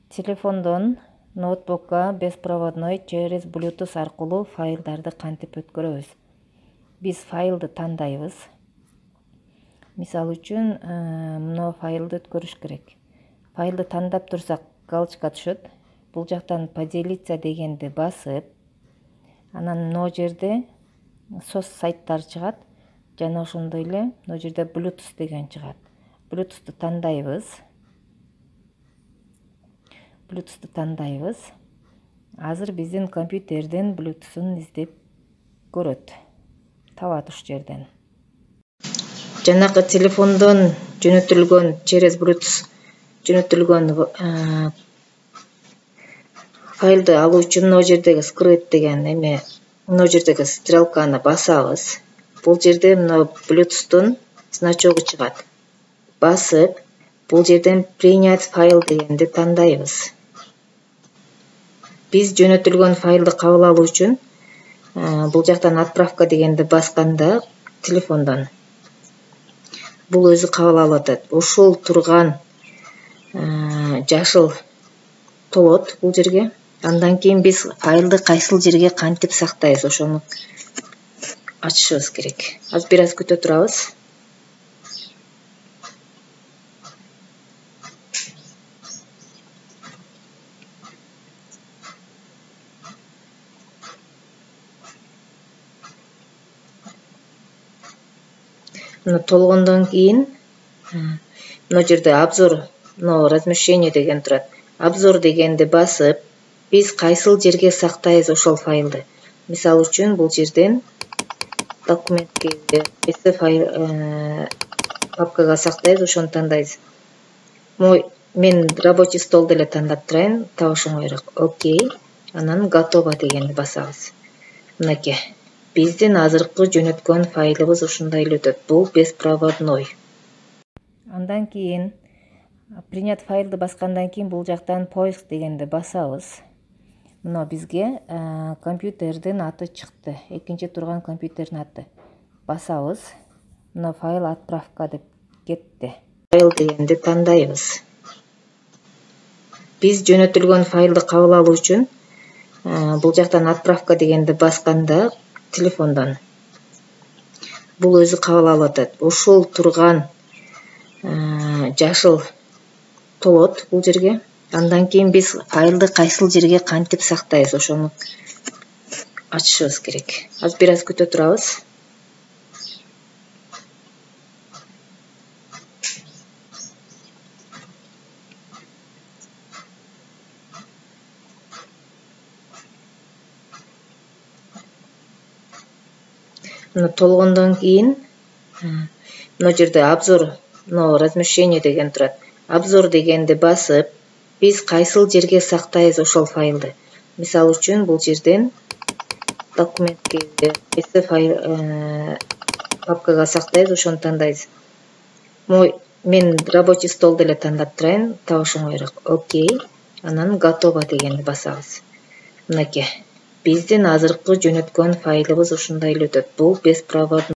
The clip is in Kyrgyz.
Телефондон ноутбукка беспроводной через Bluetooth аркылуу файлдарды кантип өткөрөбүз? Биз файлды тандайбыз. Мисалы үчүн, мына файлды өткөрүш керек. Файлды тандап турсак, галочка түшөт. Бул жактан поделиться дегенди басып, анан мына жерде сос сайттар чыгат. Жана ошондой эле мына жерде Bluetooth деген чыгат. Bluetooth'ту тандайбыз. Азыр биздин компьютердин Bluetooth'ун издеп көрөт. Табат уш жерден. Жанакы телефондон жөнөтүлгөн через Bluetooth жөнөтүлгөн файлды алуу үчүн мына жердеги скрыть деген эме, мына жердеги стрелканы басабыз. Бул жерде мына Bluetooth'тун значогу чыгат. Басып, бул жерден принять файл дегенди тандайбыз. Биз жөнөтүлгөн файлды кабыл алуу үчүн бул жактан отправка дегенди басканда телефондон бул өзү кабыл алып атат. Ушул турган жашыл толот бул жерге. Андан кийин биз файлды кайсыл жерге кантип сактайбыз, ошону ачышыбыз керек. Азыр бир аз күтө турабыз. Мына толгондон кийин мына жерде обзор, мына размещение деген турат. Обзор дегенди басып, биз кайсыл жерге сактайбыз ошол файлды. Мисалы үчүн бул жерден документке папкага сактайбыз, ошону тандайбыз. Мен рабочий стол деле тандап турайын, табыш оңойраак. Окей. Анан готово дегенди басабыз. Мынакей. Биздин азыркы жөнөткөн файлыбыз ушундай эле өтөт. Бул беспроводной. Андан кийин принять файлды баскандан кийин бул жактан поиск дегенди басабыз. Мына бизге компьютердин аты чыкты. Экинчи турган компьютердин аты. Басабыз. Мына файл отправка деп кетти. Файл дегенди тандайбыз. Биз жөнөтүлгөн файлды кабыл алуу үчүн бул жактан отправка дегенди басканда телефондон бул өзү кабыл алып атат. Ушул турган жашыл толот бул жерге. Андан кийин биз файлды кайсыл жерге кантип сактайбыз, ошону ачышыбыз керек. Азыр бир аз күтө турабыз. Мына толгондон кийин мына жерде обзор, мына размещение деген турат. Обзор дегенди басып, биз кайсыл жерге сактайбыз ошол файлды. Мисалы үчүн бул жерден документке папкага сактайбыз, ошону тандайбыз. Мен рабочий стол деле тандап турайын, табыш оңойраак. Окей. Анан готово дегенди басабыз. Мынакей. Биздин азыркы жөнөткөн файлыбыз ушундай эле өтөт. Бул беспроводной.